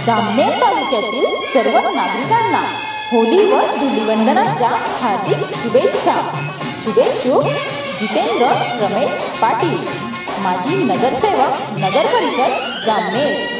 जामनेर तालुक्यातील सर्व नागरिकांना होली व धुलीवंदनाच्या हार्दिक शुभेच्छा। शुभेच्छुक जितेंद्र रमेश पाटील, माजी नगरसेवक, नगर परिषद जामनेर।